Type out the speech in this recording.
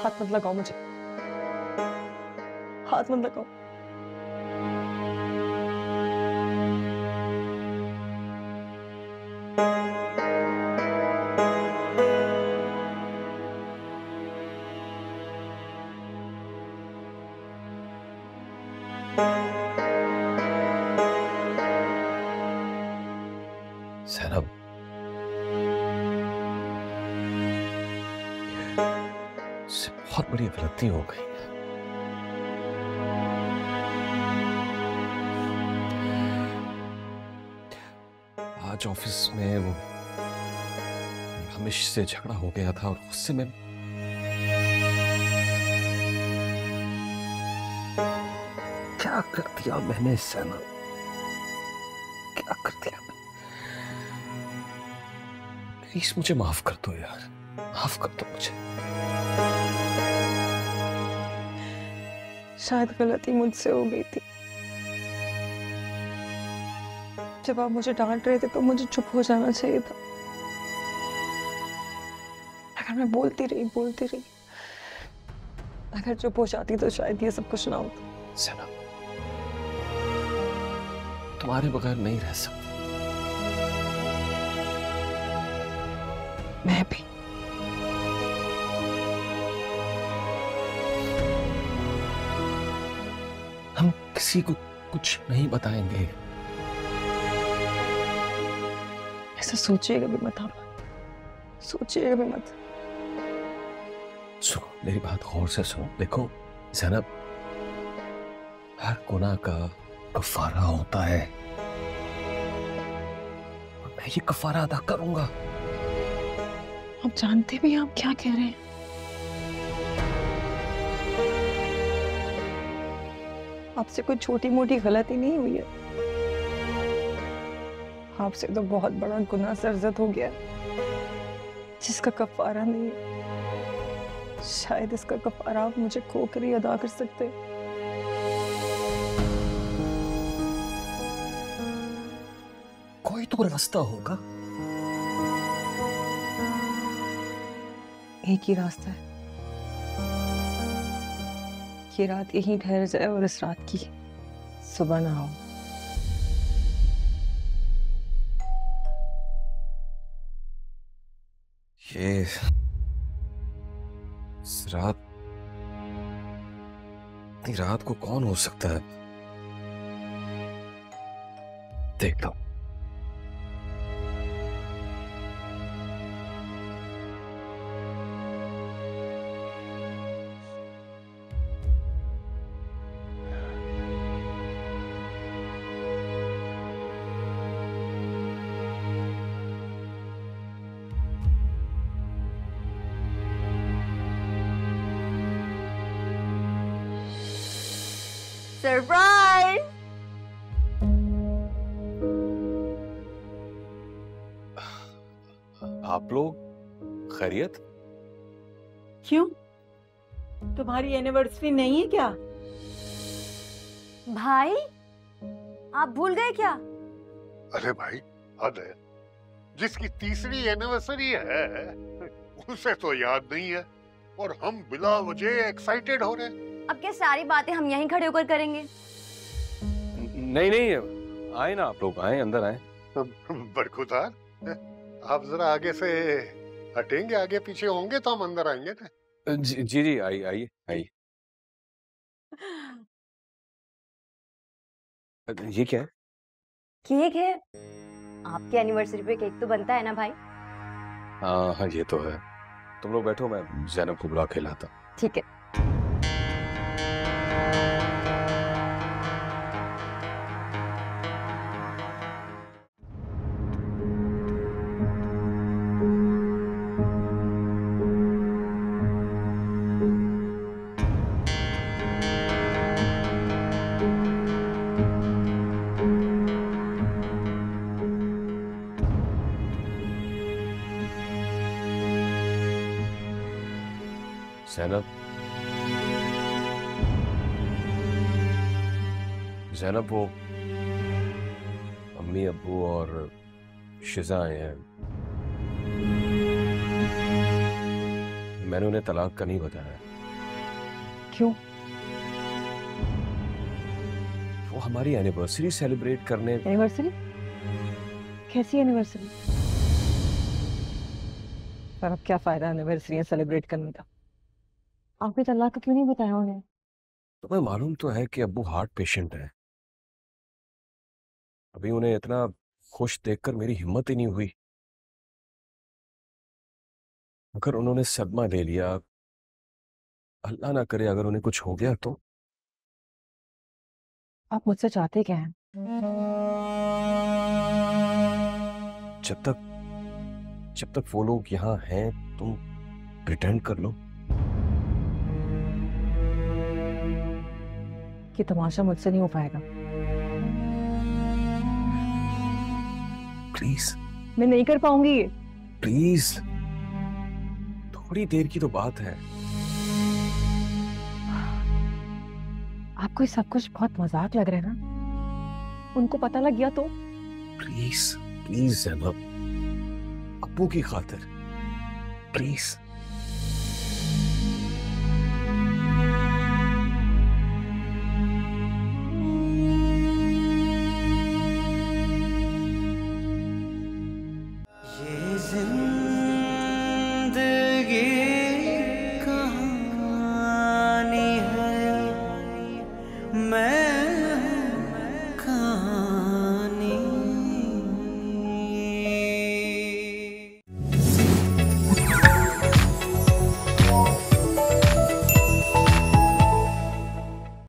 हाथ मत लगाओ मुझे, हाथ मत लगाओ। सैनब, इससे बहुत बड़ी गलती हो गई है। आज ऑफिस में वो हमेश से झगड़ा हो गया था और गुस्से में क्या कर दिया मैंने सैनब, क्या कर दिया मैंने? प्लीज मुझे माफ कर दो यार, माफ कर दो मुझे। शायद गलती मुझसे हो गई थी। जब आप मुझे डांट रहे थे तो मुझे चुप हो जाना चाहिए था। अगर मैं बोलती रही, अगर चुप हो जाती तो शायद ये सब कुछ ना होता। सैनब, तुम्हारे बगैर नहीं रह सकती। मैं भी। हम किसी को कुछ नहीं बताएंगे। ऐसा सोचिएगा भी मत आप, सोचिएगा भी मत। सुनो, मेरी बात गौर से सुनो। देखो ज़ैनब, हर गुनाह का कफारा होता है और मैं ये कफारा अदा करूंगा। आप जानते भी हैं आप क्या कह रहे हैं। आपसे कोई छोटी मोटी गलती नहीं हुई है, आपसे तो बहुत बड़ा गुनाह सरजद हो गया जिसका कफारा नहीं है। शायद इसका कफारा आप मुझे खोकर ही अदा कर सकते हैं। कोई तो रास्ता होगा। एक ही रास्ता है, ये रात यहीं ठहर जाए और इस रात की सुबह ना हो। ये इस रात को कौन हो सकता है? देख लो। सरप्राइज! आप लोग खैरियत? क्यों, तुम्हारी एनिवर्सरी नहीं है क्या? भाई, आप भूल गए क्या? अरे भाई, हद है। जिसकी तीसरी एनिवर्सरी है उसे तो याद नहीं है और हम बिला वजह एक्साइटेड हो रहे हैं। अब क्या सारी बातें हम यहीं खड़े होकर करेंगे? नहीं, आए ना, आप लोग आए, अंदर आए। बरखुदार, आप जरा आगे से हटेंगे, आगे पीछे होंगे तो हम अंदर आएंगे ना। जी, आइए। ये क्या है? केक है। आपके एनिवर्सरी पे केक तो बनता है ना भाई? हाँ, ये तो है। तुम लोग बैठो, मैं ज़ैनब को बुला के लाता। ठीक है। ज़ैनब, वो अम्मी अब्बू और शिजा आए हैं। मैंने उन्हें तलाक का नहीं बताया। क्यों? वो हमारी एनिवर्सरी सेलिब्रेट करने। एनिवर्सरी? कैसी एनिवर्सरी? पर अब क्या फायदा एनिवर्सरी सेलिब्रेट करने का? आपने तलाक का क्यों नहीं बताया उन्हें? तुम्हें मालूम तो है कि अब्बू हार्ट पेशेंट है। अभी उन्हें इतना खुश देखकर मेरी हिम्मत ही नहीं हुई। अगर उन्होंने सदमा ले लिया, अल्लाह ना करे अगर उन्हें कुछ हो गया तो। आप मुझसे चाहते क्या हैं? जब तक वो लोग यहाँ हैं तुम प्रिटेंड कर लो कि तमाशा मुझसे नहीं हो पाएगा। प्लीज। मैं नहीं कर पाऊंगी। प्लीज, थोड़ी देर की तो बात है। आपको ये सब कुछ बहुत मजाक लग रहा है ना? उनको पता लग गया तो? प्लीज प्लीज ज़ैनब, अब्बू की खातिर प्लीज। ये जिंदगी